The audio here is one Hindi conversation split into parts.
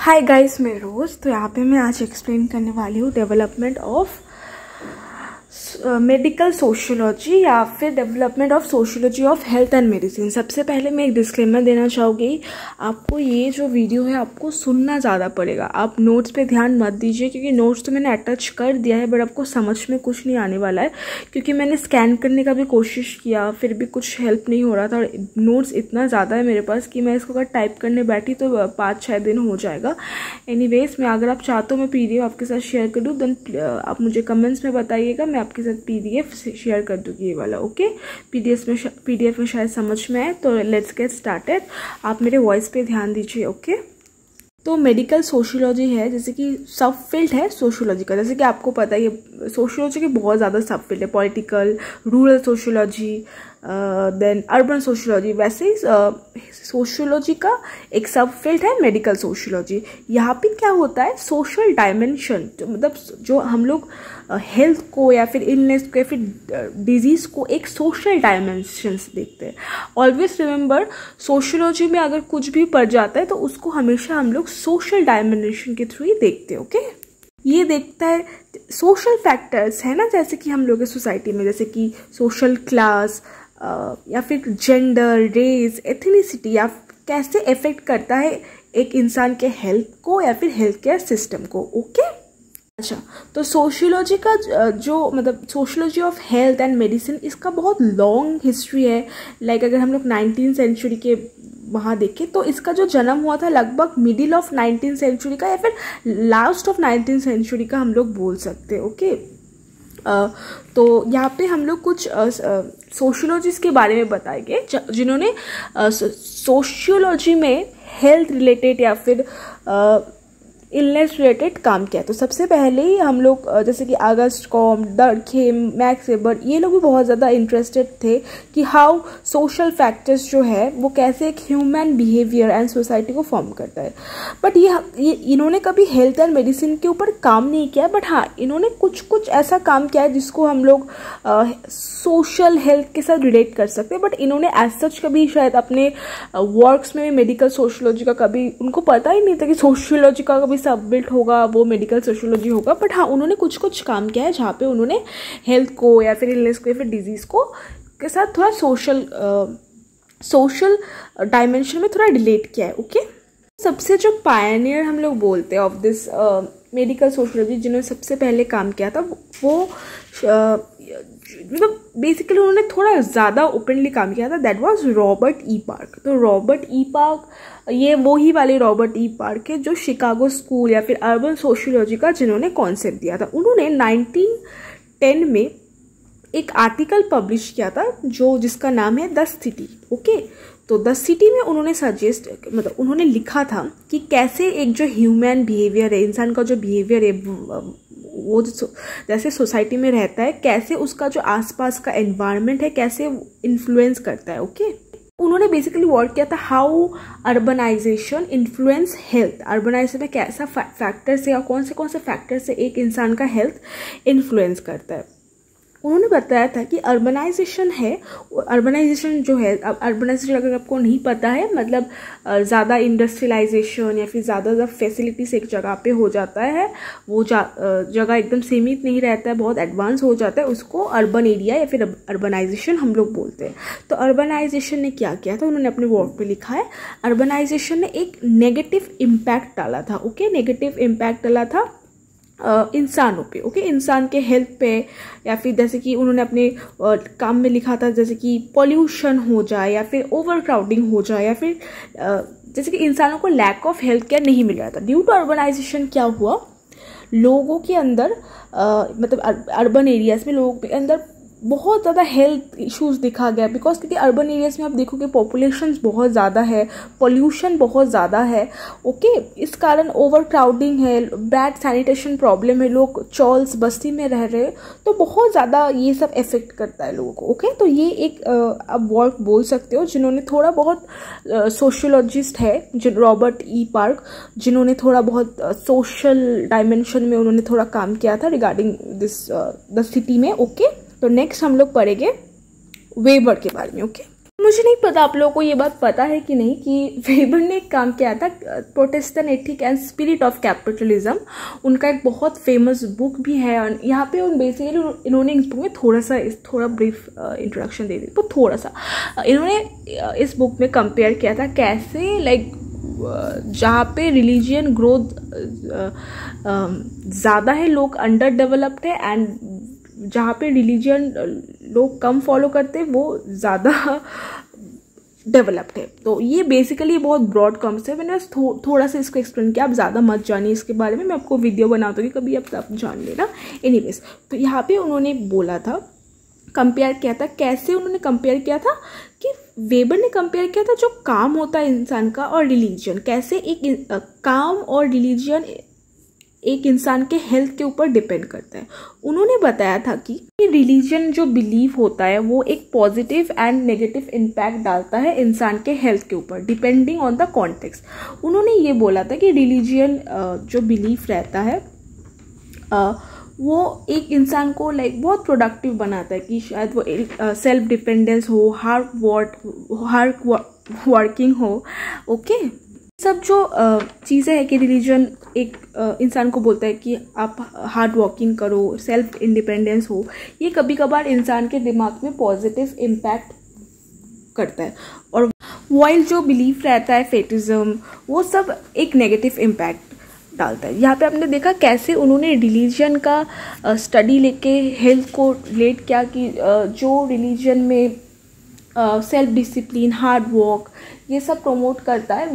हाय गाइस, मैं रोज़। तो यहाँ पे मैं आज एक्सप्लेन करने वाली हूँ डेवलपमेंट ऑफ मेडिकल सोशियोलॉजी या फिर development of sociology of health and medicine. सबसे पहले मैं एक डिस्क्लेमर देना चाहूँगी, आपको ये जो वीडियो है आपको सुनना ज़्यादा पड़ेगा। आप नोट्स पे ध्यान मत दीजिए क्योंकि नोट्स तो मैंने अटैच कर दिया है, बट आपको समझ में कुछ नहीं आने वाला है क्योंकि मैंने स्कैन करने का भी कोशिश किया, फिर भी कुछ हेल्प नहीं हो रहा था। और नोट्स इतना ज़्यादा है मेरे पास कि मैं इसको अगर टाइप करने बैठी तो 5-6 दिन हो जाएगा। एनीवेज, मैं अगर आप चाहते हो मैं PDF आपके साथ शेयर कर दूँ, देन आप मुझे कमेंट्स में बताइएगा, मैं आपके साथ PDF शेयर कर दूँगी ये वाला। ओके, PDF में शायद समझ में आए। तो लेट्स गेट स्टार्टेड। आप मेरे वॉइस पे ध्यान दीजिए। ओके, तो मेडिकल सोशियोलॉजी है, जैसे कि सब फील्ड है सोशियोलॉजी का। जैसे कि आपको पता है ये सोशियोलॉजी के बहुत ज़्यादा सब फील्ड है, political, rural sociology, then urban sociology. वैसे ही सोशियोलॉजी का एक सब फील्ड है मेडिकल सोशियोलॉजी। यहाँ पे क्या होता है, सोशल डायमेंशन, मतलब जो हम लोग हेल्थ को या फिर इलनेस को या फिर डिजीज को एक सोशल डायमेंशन देखते हैं। ऑलवेज रिमेंबर, सोशियोलॉजी में अगर कुछ भी पड़ जाता है तो उसको हमेशा हम लोग सोशल डायमेंशन के थ्रू ही देखते हैं। ओके, ये देखता है सोशल फैक्टर्स है ना, जैसे कि हम लोग सोसाइटी में, जैसे कि सोशल क्लास या फिर जेंडर, रेस, एथनिसिटी, या कैसे इफेक्ट करता है एक इंसान के हेल्थ को या फिर हेल्थ केयर सिस्टम को। ओके, अच्छा, तो सोशियोलॉजी का जो मतलब sociology of health and medicine, इसका बहुत लॉन्ग हिस्ट्री है। लाइक अगर हम लोग 19th सेंचुरी के वहाँ देखें तो इसका जो जन्म हुआ था लगभग मिडिल ऑफ 19th सेंचुरी का या फिर लास्ट ऑफ 19th सेंचुरी का हम लोग बोल सकते हैं। ओके, तो यहाँ पे हम लोग कुछ सोशियोलॉजिस्ट के बारे में बताएंगे जिन्होंने सोशियोलॉजी में हेल्थ रिलेटेड या फिर इलनेस रिलेटेड काम किया। तो सबसे पहले ही हम लोग जैसे कि Auguste Comte, Durkheim, Max Weber, ये लोग भी बहुत ज़्यादा इंटरेस्टेड थे कि हाउ सोशल फैक्टर्स जो है वो कैसे एक ह्यूमन बिहेवियर एंड सोसाइटी को फॉर्म करता है। बट ये इन्होंने कभी हेल्थ एंड मेडिसिन के ऊपर काम नहीं किया, बट हाँ, इन्होंने कुछ ऐसा काम किया है जिसको हम लोग सोशल हेल्थ के साथ रिलेट कर सकते हैं। बट इन्होंने एज सच कभी शायद अपने वर्क्स में भी मेडिकल सोशियोलॉजी का कभी उनको पता ही नहीं था कि सोशियोलॉजी का कभी सब बिल्ट होगा वो मेडिकल सोशियोलॉजी होगा। बट हाँ, उन्होंने कुछ काम किया है जहाँ पे उन्होंने हेल्थ को या फिर इलनेस को या फिर डिजीज को के साथ थोड़ा सोशल डायमेंशन में थोड़ा रिलेट किया है। ओके, सबसे जो पायनियर हम लोग बोलते हैं ऑफ दिस मेडिकल सोशियोलॉजी, जिन्होंने सबसे पहले काम किया था वो मतलब बेसिकली उन्होंने थोड़ा ज़्यादा ओपनली काम किया था, that was Robert E Park. तो रॉबर्ट ई पार्क, ये वो ही वाले रॉबर्ट ई पार्क है जो शिकागो स्कूल या फिर अर्बन सोशियोलॉजी का जिन्होंने कॉन्सेप्ट दिया था। उन्होंने 1910 में एक आर्टिकल पब्लिश किया था जिसका नाम है द सिटी। ओके, तो द सिटी में उन्होंने मतलब उन्होंने लिखा था कि कैसे एक जो ह्यूमन बिहेवियर है, इंसान का जो बिहेवियर है वो जैसे सोसाइटी में रहता है, कैसे उसका जो आसपास का एनवायरनमेंट है कैसे इन्फ्लुएंस करता है। ओके, उन्होंने बेसिकली वर्क किया था how urbanisation influence health. Urbanisation में कैसा फैक्टर्स है और कौन से फैक्टर से एक इंसान का हेल्थ इन्फ्लुएंस करता है। उन्होंने बताया था कि अर्बनाइजेशन जो है, अब अर्बनाइजेशन अगर आपको नहीं पता है, मतलब ज़्यादा इंडस्ट्रियलाइजेशन या फिर ज़्यादा फैसिलिटीज एक जगह पे हो जाता है, वो जगह एकदम सीमित नहीं रहता है, बहुत एडवांस हो जाता है, उसको अर्बन एरिया या फिर अर्बनाइजेशन हम लोग बोलते हैं। तो अर्बनाइजेशन ने क्या किया था, उन्होंने अपने वर्क पे लिखा है, अर्बनाइजेशन ने एक नेगेटिव इम्पैक्ट डाला था। ओके, नेगेटिव इम्पैक्ट डाला था इंसानों पे। ओके, इंसान के हेल्थ पे, या फिर जैसे कि उन्होंने अपने काम में लिखा था जैसे कि पॉल्यूशन हो जाए या फिर ओवर क्राउडिंग हो जाए या फिर जैसे कि इंसानों को लैक ऑफ हेल्थ केयर नहीं मिल रहा था। ड्यू टू अर्बनाइजेशन क्या हुआ, लोगों के अंदर मतलब अर्बन एरियाज में लोगों के अंदर बहुत ज़्यादा हेल्थ इश्यूज दिखा गया, बिकॉज क्योंकि अर्बन एरियाज में आप देखोगे पॉपुलेशन बहुत ज़्यादा है, पॉल्यूशन बहुत ज़्यादा है। ओके, इस कारण ओवर क्राउडिंग है, बैड सैनिटेशन प्रॉब्लम है, लोग चॉल्स बस्ती में रह रहे हैं, तो बहुत ज़्यादा ये सब इफेक्ट करता है लोगों को। ओके, तो ये एक आप वर्क बोल सकते हो जिन्होंने थोड़ा बहुत सोशियोलॉजिस्ट है रॉबर्ट ई पार्क, जिन्होंने थोड़ा बहुत सोशल डायमेंशन में उन्होंने थोड़ा काम किया था रिगार्डिंग दिस द सिटी में। ओके, तो नेक्स्ट हम लोग पढ़ेंगे वेबर के बारे में। ओके, मुझे नहीं पता आप लोगों को ये बात पता है कि नहीं कि वेबर ने एक काम किया था, Protestant ethic and spirit of capitalism, उनका एक बहुत फेमस बुक भी है। और यहाँ पे उन बेसिकली इन्होंने इस बुक में थोड़ा ब्रीफ इंट्रोडक्शन दे दी, तो थोड़ा सा इन्होंने इस बुक में कंपेयर किया था कैसे लाइक जहाँ पे रिलीजियन ग्रोथ ज़्यादा है, लोग अंडर डेवलप्ड है, एंड जहाँ पे रिलीजियन लोग कम फॉलो करते हैं वो ज़्यादा डेवलप्ड है। तो ये बेसिकली बहुत ब्रॉड कॉन्सेप्ट है, मैंने बस थोड़ा सा इसको एक्सप्लेन किया। आप ज़्यादा मत जानिए इसके बारे में, मैं आपको वीडियो बना दूँगी कभी, आप जान लेना। एनीवेज, तो यहाँ पे उन्होंने बोला था, कंपेयर किया था, कैसे उन्होंने कंपेयर किया था कि वेबर ने कंपेयर किया था जो काम होता है इंसान का और रिलीजन, कैसे एक काम और रिलीजन एक इंसान के हेल्थ के ऊपर डिपेंड करता है। उन्होंने बताया था कि रिलीजन जो बिलीव होता है वो एक पॉजिटिव एंड नेगेटिव इम्पैक्ट डालता है इंसान के हेल्थ के ऊपर डिपेंडिंग ऑन द कॉन्टेक्स्ट। उन्होंने ये बोला था कि रिलीजन जो बिलीफ रहता है वो एक इंसान को लाइक बहुत प्रोडक्टिव बनाता है, कि शायद वो सेल्फ डिपेंडेंस हो, हार्ड वर्किंग हो। ओके, सब जो चीज़ें हैं कि रिलीजन एक इंसान को बोलता है कि आप हार्ड वर्किंग करो, सेल्फ इंडिपेंडेंस हो, ये कभी कभार इंसान के दिमाग में पॉजिटिव इम्पैक्ट करता है। और वाइल जो बिलीफ रहता है फेटिज्म, वो सब एक नेगेटिव इम्पैक्ट डालता है। यहाँ पे आपने देखा कैसे उन्होंने रिलीजन का स्टडी लेके हेल्थ को रिलेट किया कि जो रिलीजन में सेल्फ डिसिप्लिन, हार्ड वर्क ये सब प्रमोट करता है,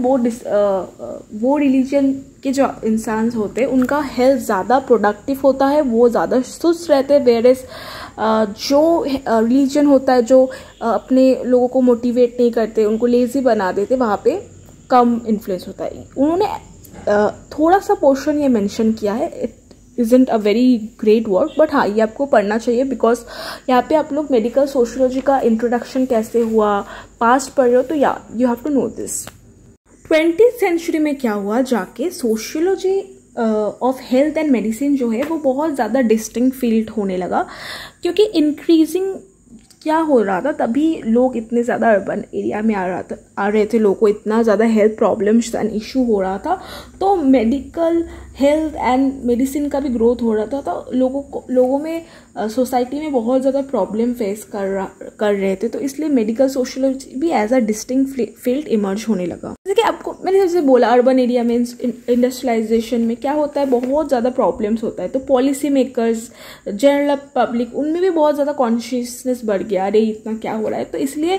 वो रिलीजन के जो इंसान होते हैं उनका हेल्थ ज़्यादा प्रोडक्टिव होता है, वो ज़्यादा सुस्त रहते हैं। वेयरएज जो रिलीजन होता है जो अपने लोगों को मोटिवेट नहीं करते, उनको लेज़ी बना देते, वहाँ पे कम इन्फ्लुएंस होता है। उन्होंने थोड़ा सा पोर्शन ये मेंशन किया है, it isn't a very great work, but हाँ ये आपको पढ़ना चाहिए, बिकॉज यहाँ पे आप लोग मेडिकल सोशियोलॉजी का इंट्रोडक्शन कैसे हुआ पास्ट पढ़ रहे हो, तो या you have to know this. 20th century में क्या हुआ, जाके सोशियोलॉजी ऑफ हेल्थ एंड मेडिसिन जो है वो बहुत ज़्यादा डिस्टिंक्ट फील्ड होने लगा, क्योंकि इंक्रीजिंग क्या हो रहा था, तभी लोग इतने ज़्यादा अर्बन एरिया में आ रहे थे, लोगों को इतना ज़्यादा हेल्थ प्रॉब्लम्स एंड इशू हो रहा था, तो मेडिकल हेल्थ एंड मेडिसिन का भी ग्रोथ हो रहा था। तो लोगों में सोसाइटी में बहुत ज़्यादा प्रॉब्लम फेस कर रहे थे, तो इसलिए मेडिकल सोशियोलॉजी भी as a distinct field emerge होने लगा। जैसे कि आपको मैंने जैसे बोला, अर्बन एरिया में इंडस्ट्रियलाइजेशन में क्या होता है, बहुत ज़्यादा प्रॉब्लम्स होता है, तो पॉलिसी मेकर्स, जनरल पब्लिक, उनमें भी बहुत ज़्यादा कॉन्शियसनेस बढ़ गया, अरे इतना क्या हो रहा है, तो इसलिए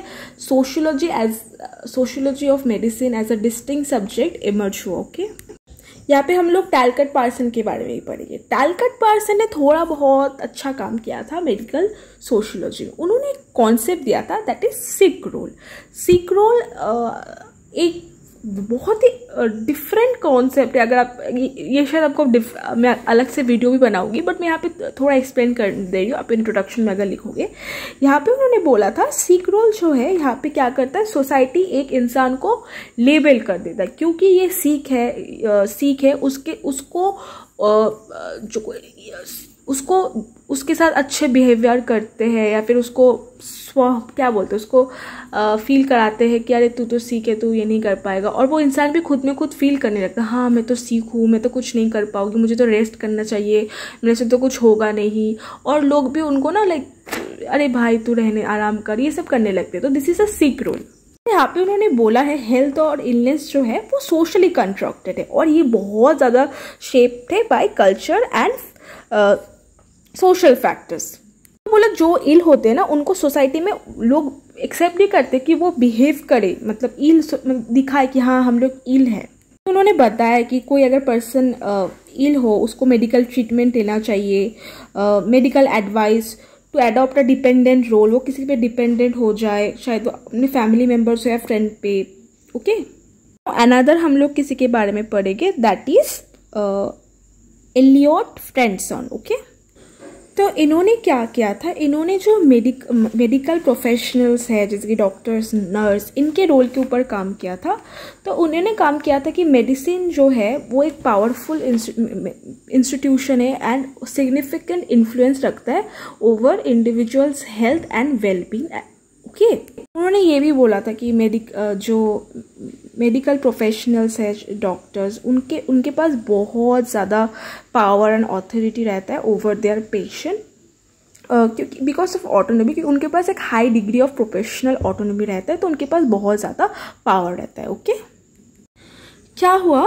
sociology of medicine as a distinct subject emerge हुआ। ओके, यहाँ पे हम लोग टैलकट पार्सन के बारे में ही पढ़ेंगे। टैलकट पार्सन ने थोड़ा बहुत अच्छा काम किया था मेडिकल सोशियोलॉजी में। उन्होंने एक कॉन्सेप्ट दिया था, that is sick role. Sick role एक बहुत ही डिफरेंट कॉन्सेप्ट है। अगर आप ये शायद आपको मैं अलग से वीडियो भी बनाऊंगी, बट मैं यहाँ पे थोड़ा एक्सप्लेन कर दे रही हूँ। आप इंट्रोडक्शन में अगर लिखोगे, यहाँ पे उन्होंने बोला था सिक रोल जो है यहाँ पे क्या करता है, सोसाइटी एक इंसान को लेबल कर देता है, क्योंकि ये सीख है उसको उसके साथ अच्छे बिहेवियर करते हैं, या फिर उसको क्या बोलते हैं, उसको फील कराते हैं कि अरे तू तो सीख है, तू ये नहीं कर पाएगा, और वो इंसान भी खुद में खुद फील करने लगता है, हाँ मैं तो सीख हूँ, मैं तो कुछ नहीं कर पाऊँगी, मुझे तो रेस्ट करना चाहिए, मेरे से तो कुछ होगा नहीं, और लोग भी उनको ना लाइक अरे भाई तू रहने आराम कर, ये सब करने लगते हैं। तो this is a sick role. यहाँ पे उन्होंने बोला है हेल्थ और इलनेस जो है वो सोशली कंस्ट्रक्टेड है, और ये बहुत ज़्यादा शेप्ड है by culture and social factors. बोला जो इल होते हैं ना, उनको सोसाइटी में लोग एक्सेप्ट नहीं करते कि वो बिहेव करे, मतलब इल दिखाए कि हाँ हम लोग इल है। उन्होंने बताया कि कोई अगर पर्सन इल हो, उसको मेडिकल ट्रीटमेंट लेना चाहिए, medical advice to adopt a dependent role, वो किसी पे डिपेंडेंट हो जाए, शायद वो अपने फैमिली मेम्बर्स हो या फ्रेंड पे। ओके, अनदर हम लोग किसी के बारे में पढ़ेंगे, that is Eliot Freidson. Okay, तो इन्होंने क्या किया था, इन्होंने जो मेडिकल प्रोफेशनल्स है जैसे कि डॉक्टर्स, नर्स, इनके रोल के ऊपर काम किया था। तो उन्होंने काम किया था कि मेडिसिन जो है वो एक पावरफुल इंस्टीट्यूशन है एंड सिग्निफिकेंट इन्फ्लुएंस रखता है over individuals health and wellbeing. Okay. उन्होंने ये भी बोला था कि जो मेडिकल प्रोफेशनल्स है, डॉक्टर्स, उनके पास बहुत ज़्यादा पावर एंड ऑथोरिटी रहता है ओवर देयर पेशेंट, क्योंकि बिकॉज ऑफ ऑटोनॉमी, क्योंकि उनके पास एक high degree of professional autonomy रहता है, तो उनके पास बहुत ज़्यादा पावर रहता है। ओके। क्या हुआ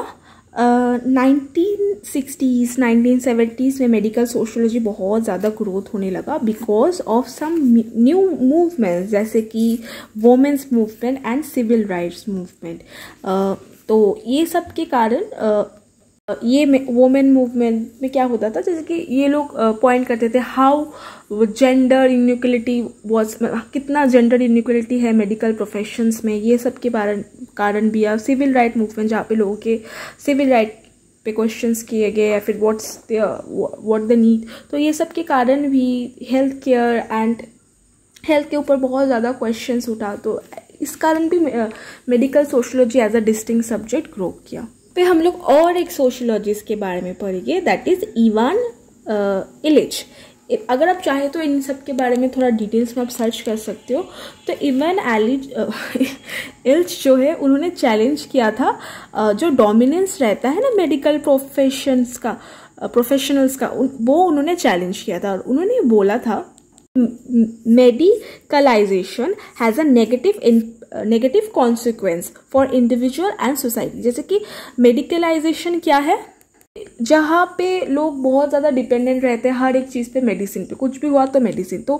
1960s 1970s में मेडिकल सोशियोलॉजी बहुत ज़्यादा ग्रोथ होने लगा because of some new movements, जैसे कि women's movement and civil rights movement. तो ये सब के कारण ये वोमेन मूवमेंट में क्या होता था, जैसे कि ये लोग पॉइंट करते थे हाउ जेंडर इनइक्वलिटी वाज, कितना जेंडर इनइक्वलिटी है मेडिकल प्रोफेशंस में, ये सब के कारण भी। या सिविल राइट मूवमेंट, जहाँ पे लोगों के सिविल राइट पे क्वेश्चंस किए गए, या फिर व्हाट द नीड, तो ये सब के कारण भी हेल्थ केयर एंड हेल्थ के ऊपर बहुत ज़्यादा क्वेश्चंस उठा, तो इस कारण भी medical sociology as a distinct subject grow किया। फिर हम लोग और एक सोशियोलॉजिस्ट के बारे में पढ़ेंगे, दैट इज इवान इलिच। अगर आप चाहें तो इन सब के बारे में थोड़ा डिटेल्स में आप सर्च कर सकते हो। तो इवान इलिच जो है, उन्होंने चैलेंज किया था जो डोमिनेंस रहता है ना मेडिकल प्रोफेशनल्स का, वो उन्होंने चैलेंज किया था। और उन्होंने बोला था medicalisation has a negative consequence for individual and society. जैसे कि मेडिकलाइजेशन क्या है, जहाँ पे लोग बहुत ज़्यादा डिपेंडेंट रहते हैं हर एक चीज़ पे, मेडिसिन पे, कुछ भी हुआ तो मेडिसिन, तो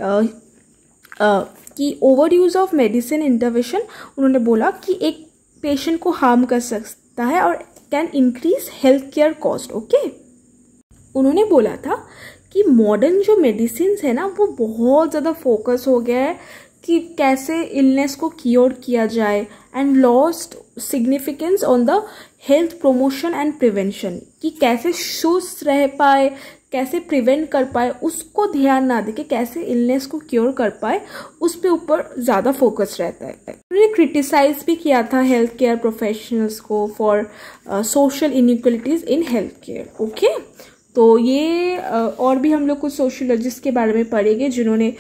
कि over use of medicine intervention, उन्होंने बोला कि एक पेशेंट को हार्म कर सकता है और can increase health care cost. Okay. उन्होंने बोला था कि मॉडर्न जो मेडिसिन है ना, वो बहुत ज़्यादा फोकस हो गया है कि कैसे इलनेस को क्योर किया जाए, and lost significance on the health promotion and prevention, कि कैसे सुस्त रह पाए, कैसे प्रिवेंट कर पाए, उसको ध्यान ना दे के कैसे इलनेस को क्योर कर पाए, उस पे ऊपर ज़्यादा फोकस रहता है। उन्होंने क्रिटिसाइज भी किया था हेल्थ केयर प्रोफेशनल्स को for social inequalities in health care. Okay. तो ये और भी हम लोग कुछ सोशियोलॉजिस्ट के बारे में पढ़ेंगे जिन्होंने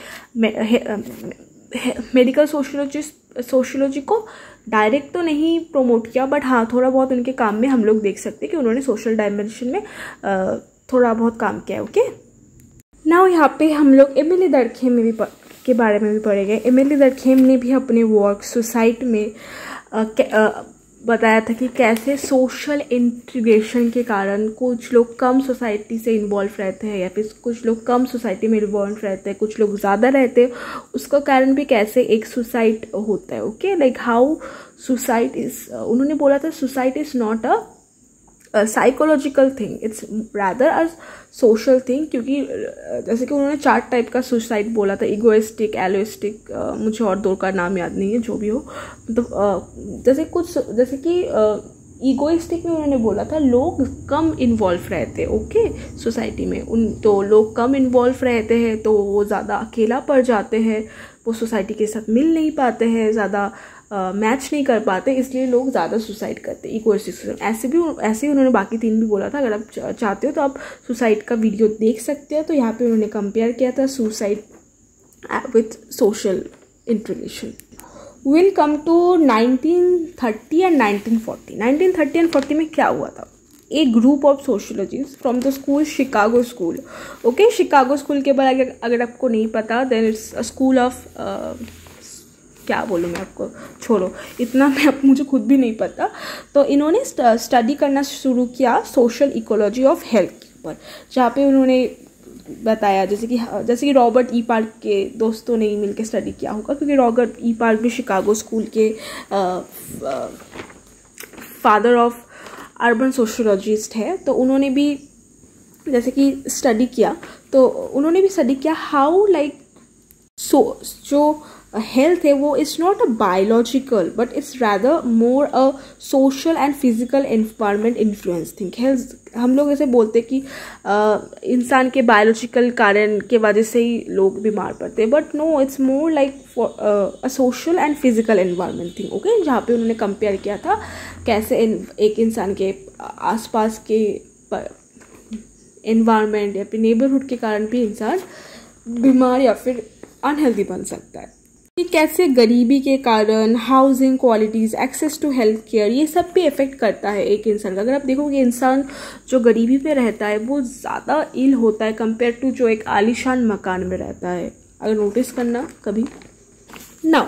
मेडिकल सोशियोलॉजी को डायरेक्ट तो नहीं प्रमोट किया, बट हाँ थोड़ा बहुत उनके काम में हम लोग देख सकते हैं कि उन्होंने सोशल डायमेंशन में थोड़ा बहुत काम किया है। ओके। नाउ यहाँ पे हम लोग एमिली डर्कहेम में भी के बारे में भी पढ़ेंगे। एमिली डर्कहेम ने भी अपने वर्क सोसाइटी में बताया था कि कैसे सोशल इंटीग्रेशन के कारण कुछ लोग कम सोसाइटी से इन्वॉल्व रहते हैं, या फिर कुछ लोग कम सोसाइटी में इन्वॉल्व रहते हैं, कुछ लोग ज़्यादा रहते हैं, उसका कारण भी कैसे एक सुसाइड होता है। Okay. Like how suicide is, उन्होंने बोला था suicide is not a psychological thing, it's rather a social thing, क्योंकि जैसे कि उन्होंने 4 टाइप का सुसाइड बोला था, इगोइस्टिक, एलोइस्टिक, मुझे और 2 का नाम याद नहीं है, जो भी हो। मतलब जैसे कि इगोइस्टिक में उन्होंने बोला था लोग कम इन्वॉल्व रहते हैं, ओके, सोसाइटी में। तो लोग कम इन्वॉल्व रहते हैं तो वो ज़्यादा अकेला पड़ जाते हैं, वो सोसाइटी के साथ मिल नहीं पाते हैं, ज़्यादा मैच नहीं कर पाते, इसलिए लोग ज़्यादा सुसाइड करते हैं, इगोइस्टिक। ऐसे ही उन्होंने बाकी 3 भी बोला था। अगर आप चाहते हो तो आप सुसाइड का वीडियो देख सकते हो। तो यहाँ पे उन्होंने कंपेयर किया था suicide with social integration. Will come to 1930 and 1940। 1930 and 40 में क्या हुआ था, एक group of sociologist from the school Chicago school. Okay. Chicago school के बारे में अगर आपको नहीं पता, then it's a school of क्या बोलूँ मैं आपको, छोड़ो, इतना मुझे खुद भी नहीं पता। तो इन्होंने स्टडी करना शुरू किया सोशल इकोलॉजी ऑफ हेल्थ के ऊपर, जहाँ पे उन्होंने बताया जैसे कि रॉबर्ट ई पार्क के दोस्तों ने मिलकर स्टडी किया होगा, क्योंकि रॉबर्ट ई पार्क भी शिकागो स्कूल के फादर ऑफ अर्बन सोशियोलॉजिस्ट है। तो उन्होंने भी जैसे कि स्टडी किया, तो उन्होंने भी स्टडी किया हाउ लाइक जो हेल्थ है वो is not a biological but it's rather more a social and physical environment influence thing. Health हम लोग ऐसे बोलते हैं कि इंसान के बायोलॉजिकल कारण के वजह से ही लोग बीमार पड़ते हैं, but no, it's more like a social and physical environment thing. Okay. जहाँ पे उन्होंने कंपेयर किया था कैसे एक इंसान के आसपास के एनवायरनमेंट या फिर नेबरहुड के कारण भी इंसान बीमार या फिर अनहेल्दी बन सकता है। कैसे गरीबी के कारण housing qualities, access to health care, ये सब भी इफेक्ट करता है एक इंसान का। अगर आप देखोगे इंसान जो गरीबी में रहता है वो ज़्यादा इल होता है कंपेयर टू जो एक आलीशान मकान में रहता है। अगर नोटिस करना कभी नाउ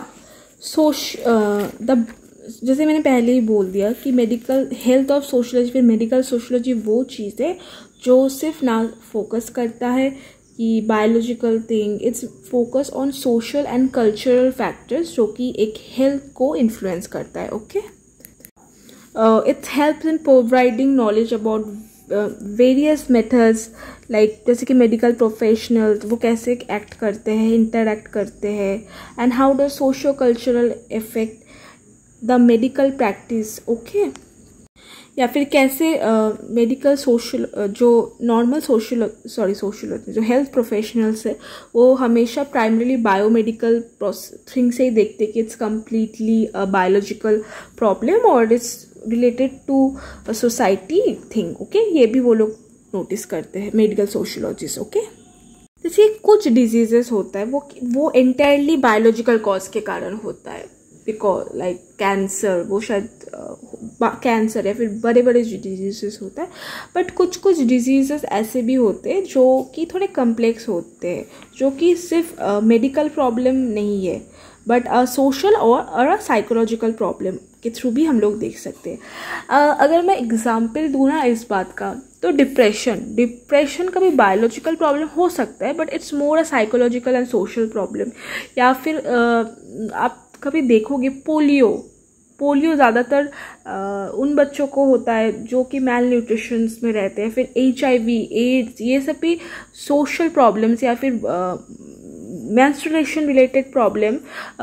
जैसे मैंने पहले ही बोल दिया कि मेडिकल हेल्थ ऑफ सोशियोलॉजी, फिर मेडिकल सोशियोलॉजी वो चीज़ है जो सिर्फ ना फोकस करता है कि biological thing, it's focus on social and cultural factors जो कि एक हेल्थ को इन्फ्लुएंस करता है। Okay, it's helps in providing knowledge about various methods, like जैसे कि मेडिकल प्रोफेशनल वो कैसे एक्ट करते हैं, इंटरैक्ट करते हैं, and how does socio cultural effect the medical practice. Okay, या फिर कैसे मेडिकल सोशल जो नॉर्मल सोशल जो हेल्थ प्रोफेशनल्स है वो हमेशा प्राइमरीली बायोमेडिकल थिंग से ही देखते कि इट्स कम्प्लीटली बायोलॉजिकल प्रॉब्लम और it's related to society thing. Okay, ये भी वो लोग नोटिस करते हैं मेडिकल सोशियोलॉजिस्ट। ओके, जैसे कुछ डिजीजेस होता है वो एंटायरली बायोलॉजिकल कॉज के कारण होता है, बिकॉज लाइक कैंसर, वो शायद कैंसर या फिर बड़े बड़े डिजीजेस होता है। बट कुछ कुछ डिजीजेस ऐसे भी होते हैं जो कि थोड़े कम्प्लेक्स होते हैं, जो कि सिर्फ मेडिकल प्रॉब्लम नहीं है बट सोशल और साइकोलॉजिकल प्रॉब्लम के थ्रू भी हम लोग देख सकते हैं। अगर मैं एग्जांपल दूँ ना इस बात का, तो डिप्रेशन का भी बायोलॉजिकल प्रॉब्लम हो सकता है but it's more a psychological and social problem. या फिर आप कभी देखोगे पोलियो ज़्यादातर उन बच्चों को होता है जो कि मैल न्यूट्रिशन में रहते हैं। फिर HIV, एड्स, ये सब भी सोशल प्रॉब्लम्स, या फिर menstruation related problem,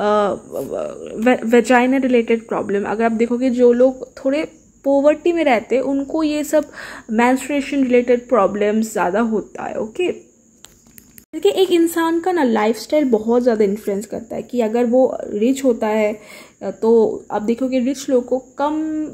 vagina related problem. अगर आप देखोगे जो लोग थोड़े पॉवर्टी में रहते हैं उनको ये सब मेंस्ट्रुएशन रिलेटेड प्रॉब्लम्स ज़्यादा होता है। ओके, देखिए एक इंसान का ना लाइफस्टाइल बहुत ज़्यादा इन्फ्लुएंस करता है कि अगर वो रिच होता है तो आप देखोगे रिच लोग को कम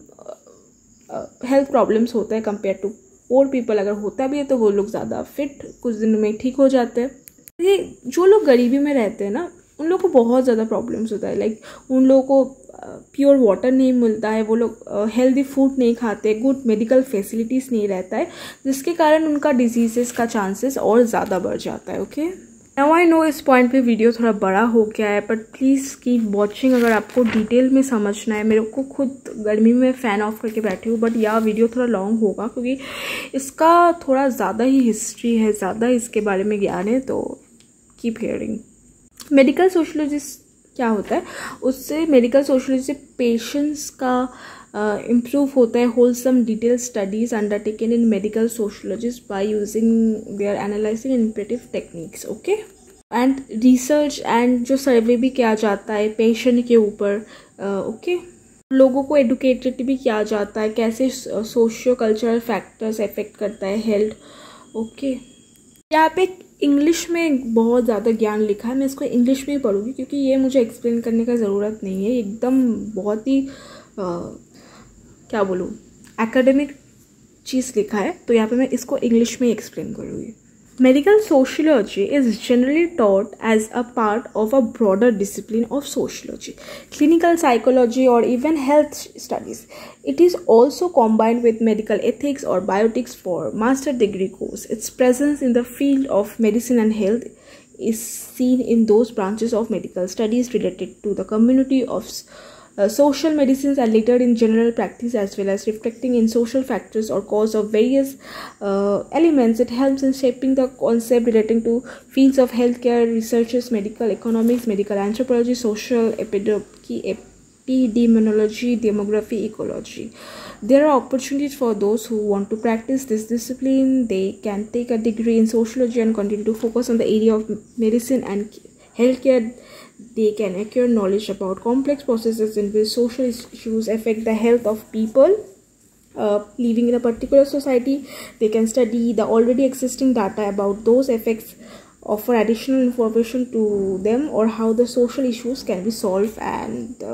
हेल्थ प्रॉब्लम्स होता है कंपेयर टू पोर पीपल। अगर होता भी है तो वो लोग ज़्यादा फिट कुछ दिन में ठीक हो जाते हैं। ये जो लोग गरीबी में रहते हैं ना उन लोगों को बहुत ज़्यादा प्रॉब्लम्स होता है, लाइक उन लोगों को प्योर वाटर नहीं मिलता है, वो लोग हेल्दी फूड नहीं खाते, गुड मेडिकल फैसिलिटीज़ नहीं रहता है, जिसके कारण उनका डिजीज़ेस का चांसेस और ज़्यादा बढ़ जाता है। ओके, नाउ आई नो इस पॉइंट पे वीडियो थोड़ा बड़ा हो गया है बट प्लीज़ कीप वॉचिंग अगर आपको डिटेल में समझना है। मेरे को खुद गर्मी में फ़ैन ऑफ करके बैठी हूँ बट यह वीडियो थोड़ा लॉन्ग होगा क्योंकि इसका थोड़ा ज़्यादा ही हिस्ट्री है, ज़्यादा इसके बारे में ज्ञान है, तो कीप हियरिंग। मेडिकल सोशियोलॉजिस्ट क्या होता है, उससे मेडिकल सोशियोलॉजी से पेशेंट्स का इम्प्रूव होता है। Wholesome detail studies undertaken in medical sociologist by using their analysing interpretive techniques. Okay, and research and जो सर्वे भी किया जाता है पेशेंट के ऊपर। ओके, लोगों को एडुकेटेड भी किया जाता है कैसे सोशियो कल्चरल फैक्टर्स अफेक्ट करता है हेल्थ। ओके, यहाँ पे इंग्लिश में बहुत ज़्यादा ज्ञान लिखा है, मैं इसको इंग्लिश में ही पढ़ूँगी क्योंकि ये मुझे एक्सप्लेन करने का ज़रूरत नहीं है, एकदम बहुत ही क्या बोलूँ एकेडमिक चीज़ लिखा है, तो यहाँ पे मैं इसको इंग्लिश में एक्सप्लेन करूँगी। Medical sociology is generally taught as a part of a broader discipline of sociology, clinical psychology, or even health studies. It is also combined with medical ethics or bioethics for master degree course. Its presence in the field of medicine and health is seen in those branches of medical studies related to the community of social medicines and later in general practice, as well as reflecting in social factors or cause of various elements. It helps in shaping the concept relating to fields of healthcare researches, medical economics, medical anthropology, social epidemiology, demography, ecology. There are opportunities for those who want to practice this discipline. They can take a degree in sociology and continue to focus on the area of medicine and healthcare. They can acquire knowledge about complex processes in which social issues affect the health of people living in a particular society. They can study the already existing data about those effects, offer additional information to them, or how the social issues can be solved, and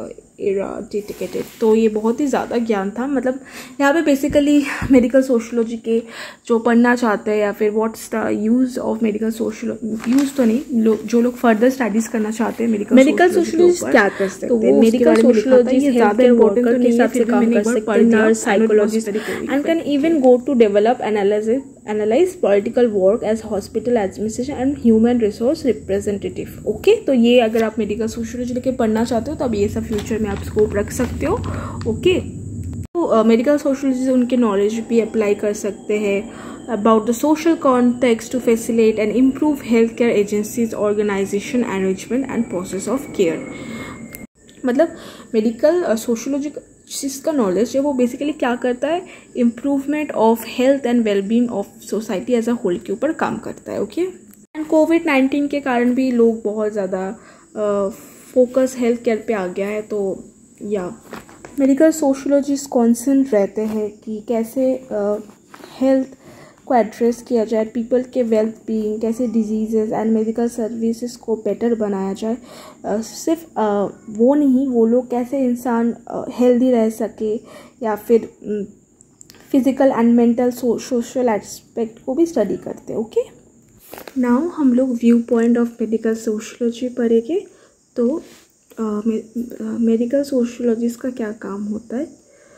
are dedicated. तो ये बहुत ही ज़्यादा ज्ञान था, मतलब यहाँ पे बेसिकली मेडिकल सोशियोलॉजी के जो पढ़ना चाहते हैं या फिर what's the use of medical sociology, use तो नहीं, जो लोग फर्दर स्टडीज़ करना चाहते हैं मेडिकल सोशियोलॉजी क्या कर सकते हैं, मेडिकल सोशियोलॉजी ये ज़्यादा इंपॉर्टेंट तो नहीं है, फिर काम कर सकते हैं nurse, psychologist and can even go to develop analyse political work as hospital administration and human resource representative. Okay, तो ये अगर आप मेडिकल सोशियोलॉजी लेके पढ़ना चाहते हो तो अब ये सब फ्यूचर में आप स्कोप रख सकते हो। ओके, तो मेडिकल सोशियोलॉजी से उनके नॉलेज भी अप्लाई कर सकते हैं about the social context to facilitate and improve health care agencies organisation arrangement and process of care. मतलब मेडिकल सोशियोलॉजी जिसका नॉलेज है वो बेसिकली क्या करता है, improvement of health and wellbeing of society as a whole के ऊपर काम करता है। ओके, एंड कोविड-19 के कारण भी लोग बहुत ज़्यादा फोकस हेल्थ केयर पे आ गया है। तो या मेडिकल सोशियोलॉजिस्ट कॉन्सर्न रहते हैं कि कैसे हेल्थ को एड्रेस किया जाए, पीपल के वेल्थ बीइंग, कैसे डिजीज़ेस एंड मेडिकल सर्विसेज को बेटर बनाया जाए। सिर्फ वो नहीं, वो लोग कैसे इंसान हेल्दी रह सके या फिर physical and mental social aspect को भी स्टडी करते हैं। ओके, नाउ हम लोग view point of medical sociology पढ़ेंगे। तो मेडिकल सोशियोलॉजिस्ट का क्या काम होता है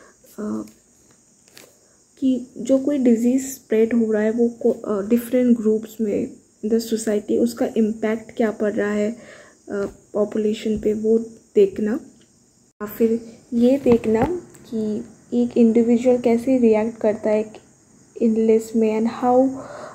कि जो कोई डिजीज़ स्प्रेड हो रहा है वो डिफरेंट ग्रुप्स में द सोसाइटी, उसका इम्पैक्ट क्या पड़ रहा है पॉपुलेशन पे, वो देखना, या फिर ये देखना कि एक इंडिविजुअल कैसे रिएक्ट करता है इलनेस में एंड हाउ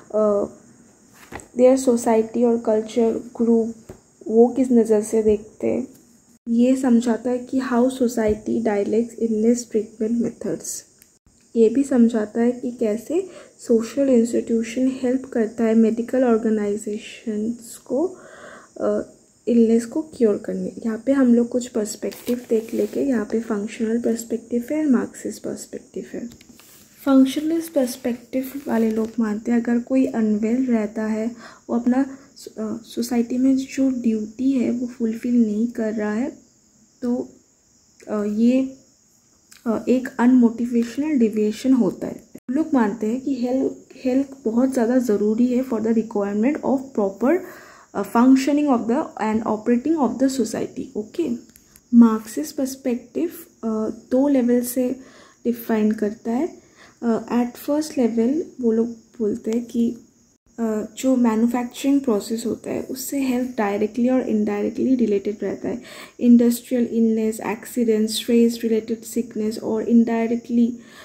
देयर सोसाइटी और कल्चर ग्रुप वो किस नज़र से देखते हैं। ये समझाता है कि how society dialects illness treatment methods. ये भी समझाता है कि कैसे सोशल इंस्टीट्यूशन हेल्प करता है मेडिकल ऑर्गेनाइजेशंस को इलनेस को क्योर करने। यहाँ पे हम लोग कुछ पर्सपेक्टिव देख लेंगे। यहाँ पे फंक्शनल पर्सपेक्टिव है, मार्क्सिस्ट पर्सपेक्टिव है। फंक्शनलिस्ट पर्सपेक्टिव वाले लोग मानते हैं अगर कोई अनवेल रहता है, वो अपना सोसाइटी में जो ड्यूटी है वो फुलफ़िल नहीं कर रहा है, तो ये एक अनमोटिवेशनल डिविएशन होता है। हम लोग मानते हैं कि हेल्थ बहुत ज़्यादा ज़रूरी है for the requirement of proper functioning of the and operating of the society. Okay, Marxist perspective 2 level से डिफाइन करता है। एट फर्स्ट लेवल वो लोग बोलते हैं कि जो मैन्युफैक्चरिंग प्रोसेस होता है उससे हेल्थ डायरेक्टली और इनडायरेक्टली रिलेटेड रहता है। Industrial illness, accidents, stress related sickness और इनडायरेक्टली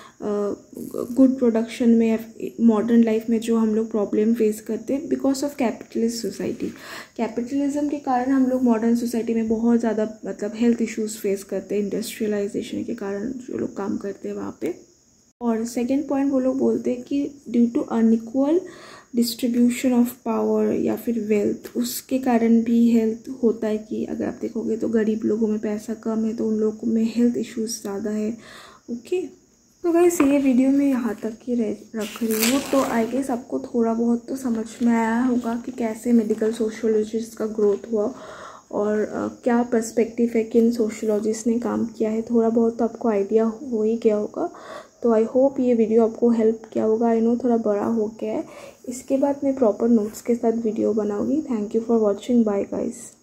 गुड प्रोडक्शन में, मॉडर्न लाइफ में जो हम लोग प्रॉब्लम फेस करते हैं because of capitalist society. Capitalism के कारण हम लोग मॉडर्न सोसाइटी में बहुत ज़्यादा मतलब हेल्थ इश्यूज़ फेस करते हैं, इंडस्ट्रियलाइजेशन के कारण जो लोग काम करते हैं वहाँ पे। और सेकेंड पॉइंट वो लोग बोलते हैं कि due to unequal distribution of power या फिर वेल्थ, उसके कारण भी हेल्थ होता है कि अगर आप देखोगे तो गरीब लोगों में पैसा कम है तो उन लोगों में हेल्थ इश्यूज़ ज़्यादा है। ओके, तो गाइस ये वीडियो में यहाँ तक ही रख रही हूँ। तो आई गेस आपको थोड़ा बहुत तो समझ में आया होगा कि कैसे मेडिकल सोशियोलॉजिस्ट का ग्रोथ हुआ और क्या पर्सपेक्टिव है, किन सोशियोलॉजिस्ट ने काम किया है, थोड़ा बहुत तो आपको आइडिया हो ही गया होगा। तो आई होप ये वीडियो आपको हेल्प किया होगा। आई नो थोड़ा बड़ा हो गया है, इसके बाद मैं प्रॉपर नोट्स के साथ वीडियो बनाऊंगी। Thank you for watching, bye guys.